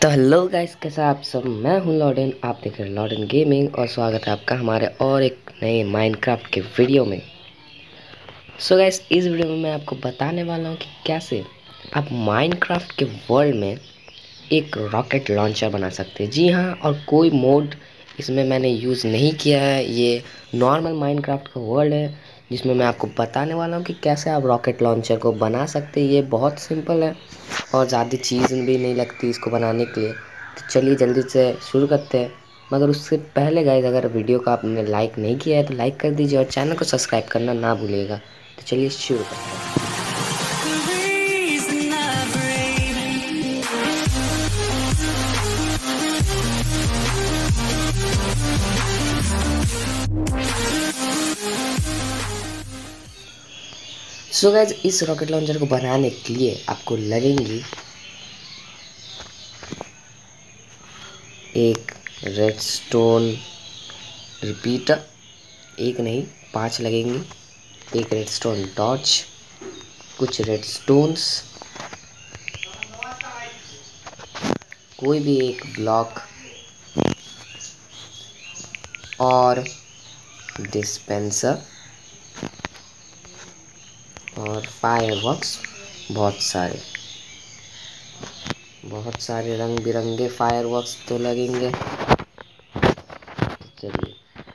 तो hello guys, कैसा आप सब। मैं हूं लॉर्डन, आप देख रहे हैं लॉर्डन गेमिंग और स्वागत है आपका हमारे और एक नए माइनक्राफ्ट के वीडियो में। सो गाइस, इस वीडियो में मैं आपको बताने वाला हूं कि कैसे आप माइनक्राफ्ट के वर्ल्ड में एक रॉकेट लॉन्चर बना सकते हैं। जी हाँ, और कोई मोड इसमें मैंने यूज़ नहीं किया है। ये नॉर्मल माइनक्राफ्ट का वर्ल्ड है जिसमें मैं आपको बताने वाला हूँ कि कैसे आप रॉकेट लॉन्चर को बना सकते हैं। ये बहुत सिंपल है और ज़्यादा चीज़ भी नहीं लगती इसको बनाने के लिए। तो चलिए जल्दी से शुरू करते हैं। मगर उससे पहले गाइस, अगर वीडियो को आपने लाइक नहीं किया है तो लाइक कर दीजिए और चैनल को सब्सक्राइब करना ना भूलिएगा। तो चलिए शुरू करते हैं। सो गाइस, इस रॉकेट लॉन्चर को बनाने के लिए आपको लगेंगी एक रेडस्टोन रिपीटर, एक नहीं 5 लगेंगी, एक रेडस्टोन टॉर्च, कुछ रेडस्टोन्स, कोई भी एक ब्लॉक और डिस्पेंसर और फायरवर्क्स। बहुत सारे रंग बिरंगे फायरवर्क्स तो लगेंगे। चलिए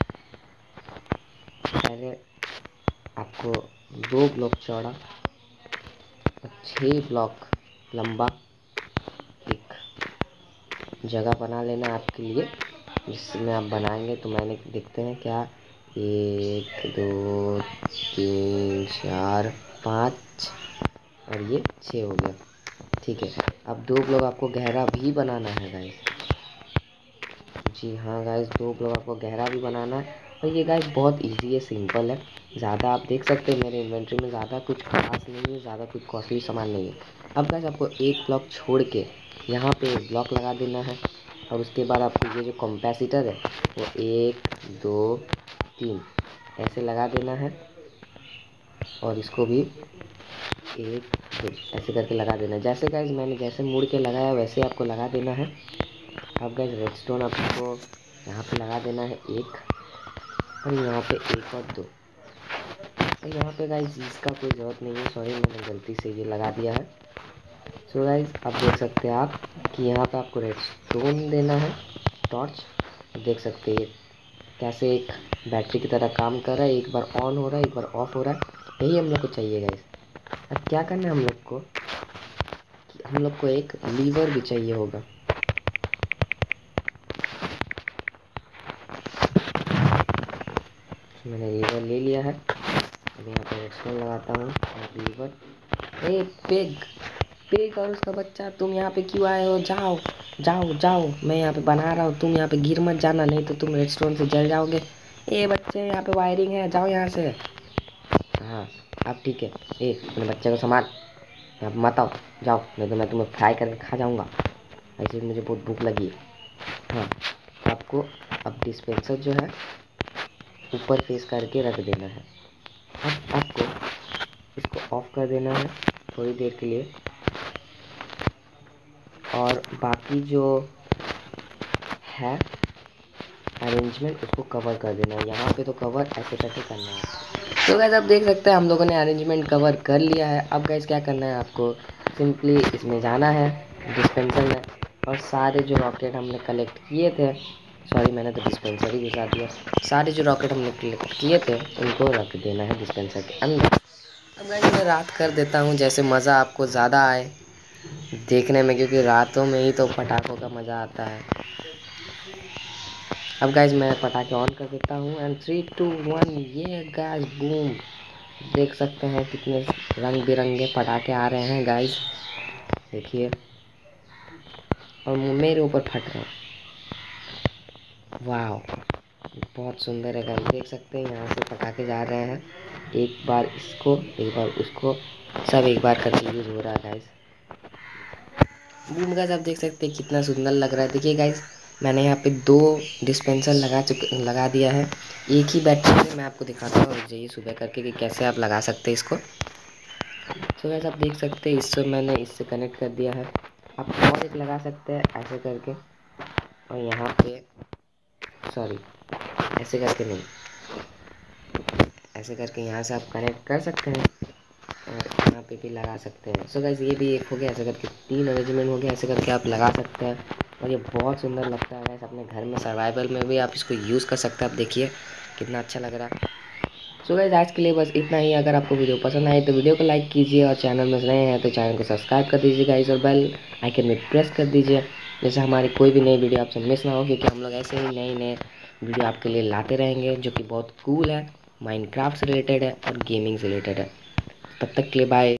पहले आपको 2 ब्लॉक चौड़ा और 6 ब्लॉक लंबा एक जगह बना लेना है आपके लिए, जिसमें आप बनाएंगे। तो मैंने देखते हैं क्या, 1 2 3 4 5 और ये 6 हो गया। ठीक है, अब 2 ब्लॉक आपको गहरा भी बनाना है गाइस। जी हाँ गाइस, 2 ब्लॉक आपको गहरा भी बनाना है। और ये गाइस बहुत इजी है, सिंपल है। ज़्यादा आप देख सकते हैं मेरे इन्वेंट्री में ज़्यादा कुछ खास नहीं है, ज़्यादा कुछ कॉस्टली सामान नहीं है। अब गाइस आपको एक ब्लॉक छोड़ के यहाँ पे एक ब्लॉक लगा देना है और उसके बाद आपको ये जो कैपेसिटर है वो 1 2 3 ऐसे लगा देना है और इसको भी 1 2 ऐसे करके लगा देना है। जैसे गाइस मैंने जैसे मुड़ के लगाया वैसे आपको लगा देना है। अब गाइस रेडस्टोन आपको यहाँ पे लगा देना है 1 और यहाँ पे 1 और 2। और यहाँ पे गाइस इसका कोई ज़रूरत नहीं है, सॉरी मैंने गलती से ये लगा दिया है। सो गाइस अब देख सकते हैं आप कि यहाँ पे आपको रेडस्टोन देना है, टॉर्च। देख सकते हैं कैसे एक बैटरी की तरह काम कर रहा है, एक बार ऑन हो रहा है एक बार ऑफ हो रहा है। यही हम लोग को चाहिए गाइस। अब क्या करना है हम लोग को एक लीवर भी चाहिए होगा। मैंने लीवर ले लिया है। अब यहाँ पे रेडस्टोन लगाता हूँ और लीवर। ए पिग और उसका बच्चा, तुम यहाँ पे क्यों आए हो? जाओ जाओ जाओ, मैं यहाँ पे बना रहा हूँ, तुम यहाँ पे गिर मत जाना, नहीं तो तुम रेडस्टोन से जल जाओगे। ए बच्चे, यहाँ पे वायरिंग है, जाओ यहाँ से। हाँ अब ठीक है। ए अपने बच्चे को संभाल, यहाँ पे मत आओ, जाओ, नहीं तो मैं तुम्हें फ्राई करके खा जाऊँगा। ऐसे भी मुझे बहुत भूख लगी है। हाँ आपको अब डिस्पेंसर जो है ऊपर फेस करके रख देना है। अब आपको इसको ऑफ कर देना है थोड़ी देर के लिए और बाकी जो है अरेंजमेंट उसको कवर कर देना है। यहाँ पे तो कवर ऐसे करके करना है। तो गाइस आप देख सकते हैं हम लोगों ने अरेंजमेंट कवर कर लिया है। अब गाइस क्या करना है, आपको सिंपली इसमें जाना है डिस्पेंसर में और सारे जो रॉकेट हमने कलेक्ट किए थे, सॉरी मैंने तो डिस्पेंसर ही घुसा दिया, सारे जो रॉकेट हमने कलेक्ट किए थे उनको रख देना है डिस्पेंसर के अंदर। अब गाइस मैं रात कर देता हूँ जैसे मज़ा आपको ज़्यादा आए देखने में, क्योंकि रातों में ही तो पटाखों का मज़ा आता है। अब गाइस मैं पटाखे ऑन कर देता हूँ एंड 3 2 1 ये गाइस बूम। देख सकते हैं कितने रंग बिरंगे पटाखे आ रहे हैं गाइस, देखिए, और मेरे ऊपर फट रहे हैं। वाह बहुत सुंदर है गाइस, देख सकते हैं यहाँ से पटाखे जा रहे हैं, एक बार इसको एक बार उसको, सब एक बार करके यूज़ हो रहा है गाइस। बूम गाइस आप देख सकते हैं कितना सुंदर लग रहा है। देखिए गाइस मैंने यहाँ पे 2 डिस्पेंसर लगा दिया है एक ही बैटरी से। मैं आपको दिखाता हूँ, रुक जाइए, सुबह करके कि कैसे आप लगा सकते हैं इसको। तो गाइस आप देख सकते हैं इससे मैंने इससे कनेक्ट कर दिया है। आप और एक लगा सकते हैं ऐसे करके, और यहाँ पे सॉरी ऐसे करके नहीं, ऐसे करके यहाँ से आप कनेक्ट कर सकते हैं और यहाँ पे भी लगा सकते हैं। सो गाइस ये भी एक हो गया, ऐसे करके 3 अरेंजमेंट हो गया, ऐसे करके आप लगा सकते हैं और ये बहुत सुंदर लगता है गाइस। अपने घर में सर्वाइवल में भी आप इसको यूज़ कर सकते हैं। आप देखिए कितना अच्छा लग रहा है। सो गाइस आज के लिए बस इतना ही। अगर आपको वीडियो पसंद आए तो वीडियो को लाइक कीजिए और चैनल में नए हैं तो चैनल को सब्सक्राइब कर दीजिए गाइस, और बेल आइकन में प्रेस कर दीजिए, जैसे हमारी कोई भी नई वीडियो आपसे मिस ना हो, क्योंकि हम लोग ऐसे ही नए नए वीडियो आपके लिए लाते रहेंगे जो कि बहुत कूल है, माइनक्राफ्ट से रिलेटेड है और गेमिंग से रिलेटेड है। तब तक के लिए बाय।